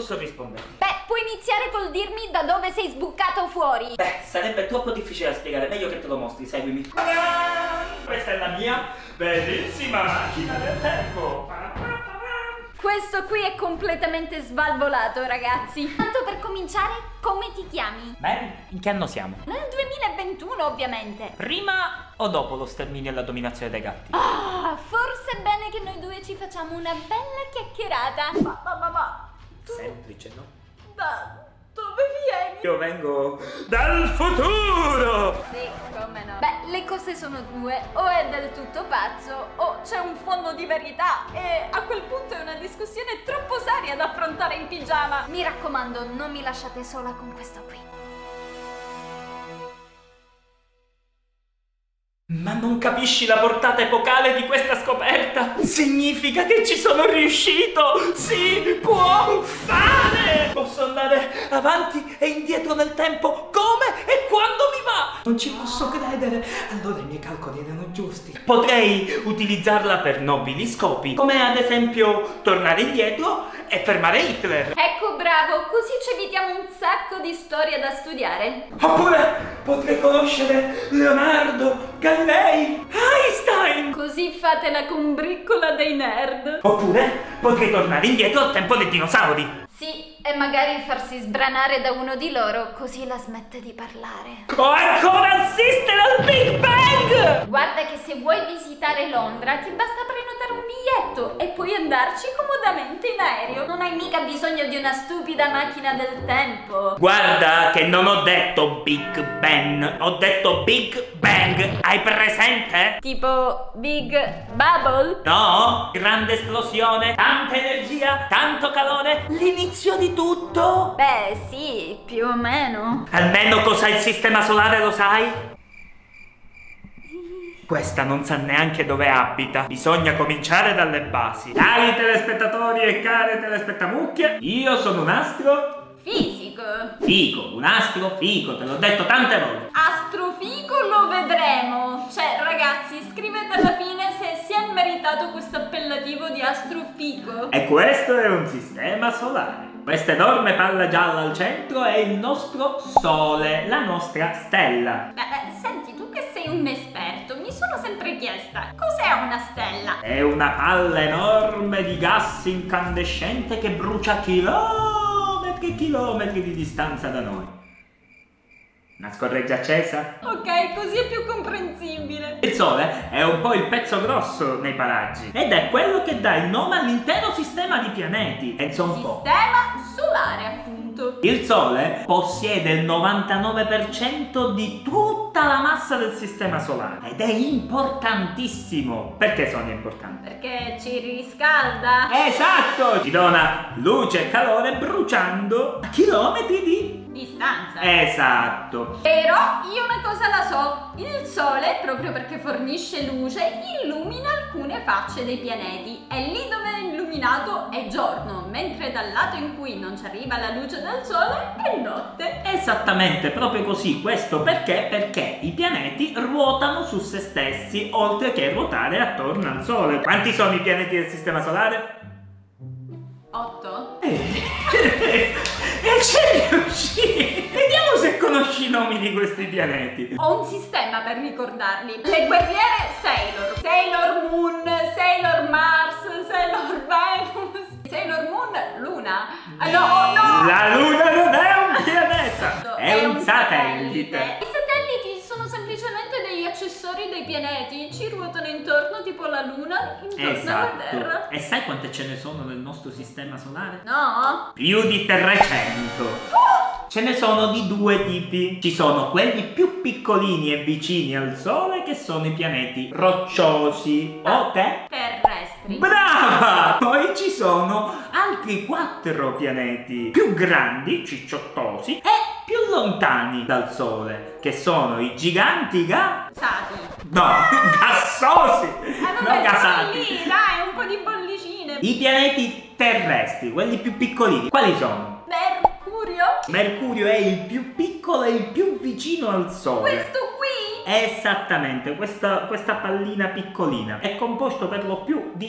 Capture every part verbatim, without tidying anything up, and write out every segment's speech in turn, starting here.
posso rispondere? Beh, puoi iniziare col dirmi da dove sei sbucato fuori. Beh, sarebbe troppo difficile da spiegare, meglio che te lo mostri, seguimi. Questa è la mia bellissima macchina del tempo. Questo qui è completamente svalvolato, ragazzi. Tanto per cominciare, come ti chiami? Mary, in che anno siamo? Nel duemilaventuno, ovviamente. Prima o dopo lo sterminio e la dominazione dei gatti? Ah, forse è bene che noi due ci facciamo una bella chiacchierata. Ma, ma, ma, ma tu Semplice, no? da dove vieni? Io vengo dal futuro! Sì, come no. Beh, le cose sono due. O è del tutto pazzo, o c'è un fondo di verità. E a quel punto è una discussione troppo seria da affrontare in pigiama. Mi raccomando, non mi lasciate sola con questo qui. Ma non capisci la portata epocale di questa scoperta? Significa che ci sono riuscito! Si può fare! Posso andare avanti e indietro nel tempo come e quando mi va! Non ci posso credere! Allora i miei calcoli erano giusti. Potrei utilizzarla per nobili scopi, come ad esempio tornare indietro e fermare Hitler. Ecco, bravo, così ci evitiamo un sacco di storia da studiare. Oppure potrei conoscere Leonardo, Galilei, Einstein. Così fate la combriccola dei nerd. Oppure potrei tornare indietro al tempo dei dinosauri. Sì, e magari farsi sbranare da uno di loro, così la smette di parlare. O ancora assistere al Big Bang! Guarda che se vuoi visitare Londra ti basta prenotare un biglietto e puoi andarci comodamente in aereo. Non hai mica bisogno di una stupida macchina del tempo. Guarda che non ho detto Big Ben, ho detto Big Bang. Hai presente? Tipo Big Bubble? No? Grande esplosione, tanta energia, tanto calore, l'inizio di tutto. Beh, sì, più o meno. Almeno cos'è il sistema solare, lo sai? Questa non sa neanche dove abita. Bisogna cominciare dalle basi. Cari telespettatori e care telespettamucchie, io sono un astro Fisico. fico, un astro fico, te l'ho detto tante volte. Astrofico lo vedremo. Cioè, ragazzi, scrivete alla fine se si è meritato questo appellativo di astrofico. E questo è un sistema solare. Questa enorme palla gialla al centro è il nostro Sole, la nostra stella. Beh, beh, senti, tu che sei un esperto, mi sono sempre chiesta, cos'è una stella? È una palla enorme di gas incandescente che brucia chilometri e chilometri di distanza da noi. Una scorreggia accesa? Ok, così è più comprensibile. Il Sole è un po' il pezzo grosso nei paraggi ed è quello che dà il nome all'intero sistema di pianeti. Pensa un po'. Sistema solare, appunto. Il Sole possiede il novantanove per cento di tutta la massa del sistema solare ed è importantissimo. Perché sono importanti? Perché ci riscalda. Esatto! Ci dona luce e calore bruciando a chilometri di Distanza. esatto. Però io una cosa la so, il Sole, proprio perché fornisce luce, illumina alcune facce dei pianeti e lì dove è illuminato è giorno, mentre dal lato in cui non ci arriva la luce del Sole è notte. Esattamente, proprio così. Questo perché? Perché i pianeti ruotano su se stessi, oltre che ruotare attorno al Sole. Quanti sono i pianeti del Sistema Solare? Otto? E ci riuscì! Vediamo se conosci i nomi di questi pianeti. Ho un sistema per ricordarli. Le guerriere Sailor, Sailor Moon, Sailor Mars, Sailor Venus, Sailor Moon, Luna. Ah, no, no! La Luna non è un pianeta, è, è un, un satellite. satellite. I satelliti sono semplicemente degli accessori dei pianeti, ci ruotano intorno tipo la Luna intorno alla Terra. Esatto. E sai quante ce ne sono nel nostro sistema solare? No? Più di trecento. Ce ne sono di due tipi. Ci sono quelli più piccolini e vicini al Sole, che sono i pianeti rocciosi o te? Terrestri. Brava! Poi ci sono altri quattro pianeti più grandi, cicciottosi, e più lontani dal Sole, che sono i giganti ga... Sati. No, gassosi! Eh non vabbè, gasati. stai lì, dai, un po' di bollicine. I pianeti terrestri, quelli più piccolini, quali sono? Mercurio. Mercurio è il più piccolo e il più vicino al Sole. Questo qui? Esattamente, questa, questa pallina piccolina è composto per lo più di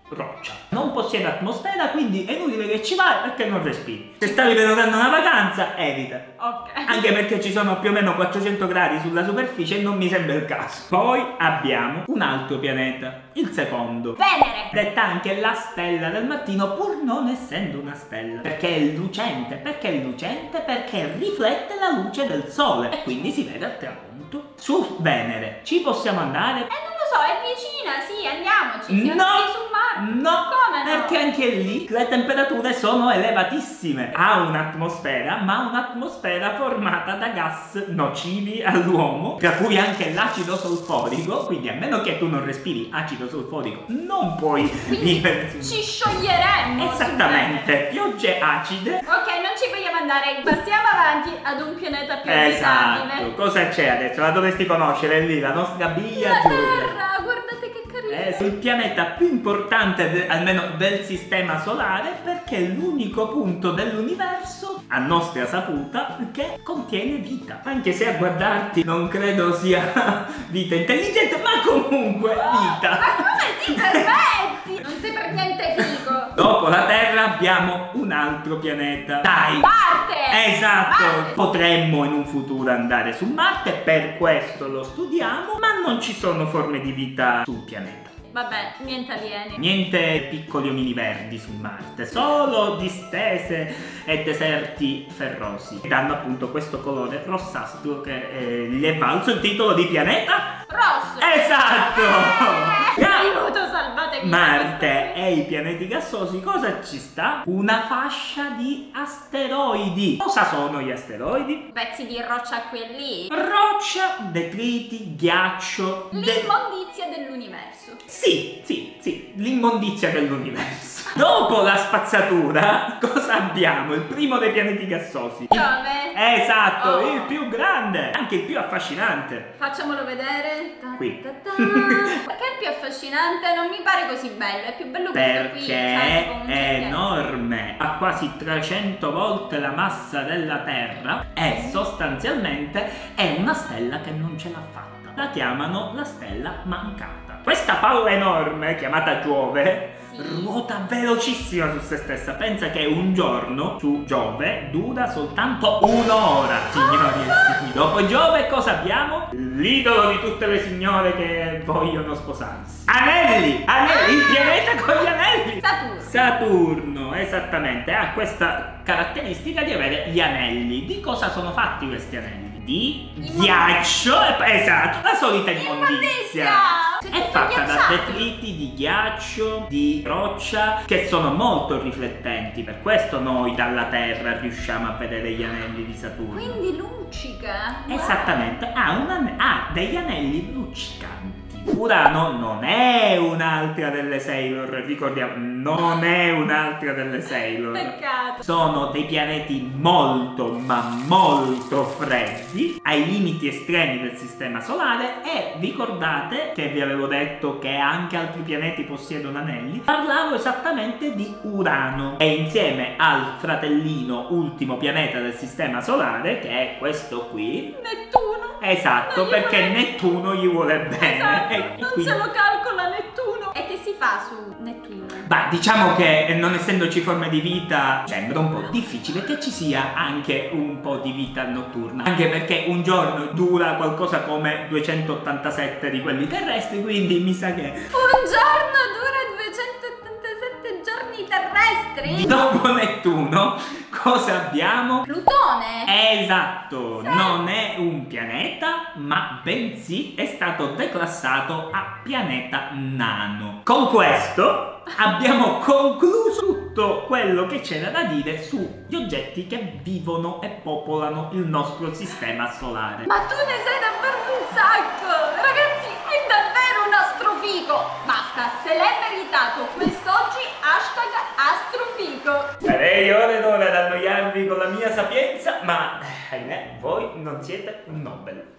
roccia. Non possiede atmosfera, quindi è inutile che ci vai perché non respiri. Se stavi prenotando una vacanza, evita. Ok. Anche perché ci sono più o meno quattrocento gradi sulla superficie e non mi sembra il caso. Poi abbiamo un altro pianeta, il secondo. Venere. Detta anche la stella del mattino, pur non essendo una stella. Perché è lucente. Perché è lucente? Perché riflette la luce del sole e quindi si vede al tramonto. Su Venere ci possiamo andare? Eh, non lo so, è vicina, sì, andiamoci. Siamo No, su Marte. no, Come no? perché anche lì le temperature sono elevatissime. Ha un'atmosfera, ma un'atmosfera formata da gas nocivi all'uomo, tra cui anche l'acido solforico. Quindi a meno che tu non respiri acido solforico, non puoi Quindi vivere su ci scioglieremmo. Esattamente, piogge acide. Ok, non ci vogliamo andare, passiamo avanti ad un pianeta più Esatto, abitabile. cosa c'è adesso? La dovresti conoscere lì, la nostra biglia La azzurra. Terra, guardate che carino. È il pianeta più importante, de- almeno del sistema solare, perché è l'unico punto dell'universo, a nostra saputa, che contiene vita. Anche se a guardarti non credo sia vita intelligente, ma comunque vita. Ma come ti permetti? Non sei per niente figo. Dopo la Terra abbiamo un altro pianeta. Dai! Marte! Esatto! Marte. Potremmo in un futuro andare su Marte, per questo lo studiamo, ma non ci sono forme di vita sul pianeta. Vabbè, niente alieni. Niente piccoli omini verdi su Marte, solo distese e deserti ferrosi. Danno appunto questo colore rossastro che eh, gli è valso il titolo di pianeta Rosso! esatto! Eh, aiuto, salvatemi! Marte e i pianeti gassosi, cosa ci sta? Una fascia di asteroidi. Cosa sono gli asteroidi? Pezzi di roccia qui e lì. Roccia, detriti, ghiaccio. de- L'immondizia dell'universo. Sì, sì, sì, l'immondizia dell'universo. Dopo la spazzatura, cosa abbiamo? Il primo dei pianeti gassosi. Giove. Esatto, Oh. il più grande, anche il più affascinante. Facciamolo vedere. Ta Qui. ta ta. Perché è più affascinante? Non mi pare così bello. È più bello questo qui. Perché cioè, tipo un è gigante. enorme, ha quasi trecento volte la massa della Terra e sostanzialmente è una stella che non ce l'ha fatta. La chiamano la stella mancata. Questa palla enorme, chiamata Giove, Sì. ruota velocissima su se stessa. Pensa che un giorno su Giove dura soltanto un'ora, signori e signori. Dopo Giove cosa abbiamo? L'idolo di tutte le signore che vogliono sposarsi. Anelli! Anelli! Il pianeta con gli anelli! Saturno. Saturno, esattamente, ha questa caratteristica di avere gli anelli. Di cosa sono fatti questi anelli? Di Immondizia. ghiaccio, e- esatto, la solita Immondizia! immondizia. C'è È tutto fatta da ghiacciato. detriti di ghiaccio, di roccia, che sono molto riflettenti. Per questo noi dalla Terra riusciamo a vedere gli anelli di Saturno. Quindi luccica. Wow. Esattamente, ha, un ane- ha degli anelli luccicanti. Urano non è un'altra delle Sailor, ricordiamo, non è un'altra delle Sailor. Peccato. Sono dei pianeti molto ma molto freddi, ai limiti estremi del sistema solare, e ricordate che vi avevo detto che anche altri pianeti possiedono anelli? Parlavo esattamente di Urano, e insieme al fratellino ultimo pianeta del sistema solare, che è questo qui. Nettuno. Esatto, Non gli perché vuole- Nettuno gli vuole bene. Esatto, e non quindi- se lo calcola Nettuno. E che si fa su Nettuno? Bah, diciamo che eh, non essendoci forme di vita, sembra un po' difficile che ci sia anche un po' di vita notturna. Anche perché un giorno dura qualcosa come duecentottantasette di quelli terrestri, quindi mi sa che Un giorno dura duecentottantasette giorni terrestri? dopo Nettuno cosa abbiamo? Plutone? Esatto, non è un pianeta, ma bensì è stato declassato a pianeta nano. Con questo abbiamo concluso tutto quello che c'era da dire sugli oggetti che vivono e popolano il nostro sistema solare. Ma tu ne sai davvero un sacco! Ragazzi, è davvero un astrofigo! Basta, se l'è meritato quest'oggi, hashtag astrofigo! Sarei ore ed ore ad annoiarvi con la mia sapienza, ma ahimè, voi non siete un Nobel.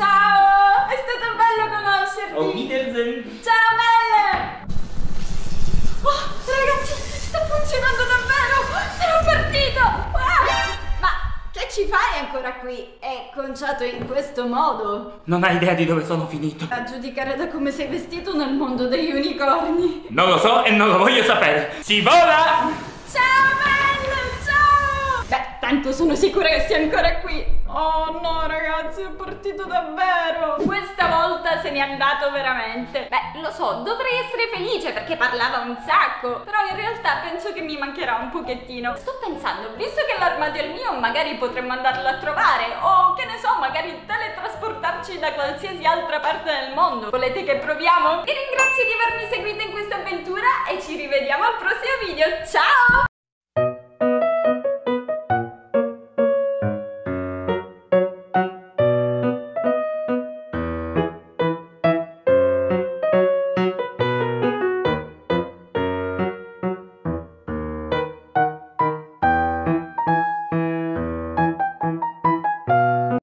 Ciao! È stato bello conoscerti! Auf Wiedersehen! Ciao Belle! Oh, ragazzi, sta funzionando davvero! Sono partito! Ah! Ma che ci fai ancora qui? È conciato in questo modo? Non hai idea di dove sono finito. A giudicare da come sei vestito nel mondo degli unicorni. Non lo so e non lo voglio sapere. Si vola! Ciao bello, ciao! Beh, tanto sono sicura che sia ancora qui. Oh no ragazzi, è partito davvero. Questa volta se n'è andato veramente. Beh, lo so, dovrei essere felice perché parlava un sacco, però in realtà penso che mi mancherà un pochettino. Sto pensando, visto che l'armadio è il mio, magari potremmo andarlo a trovare, o che ne so, magari teletrasportarci da qualsiasi altra parte del mondo. Volete che proviamo? Vi ringrazio di avermi seguito in questa avventura e ci rivediamo al prossimo video. Ciao!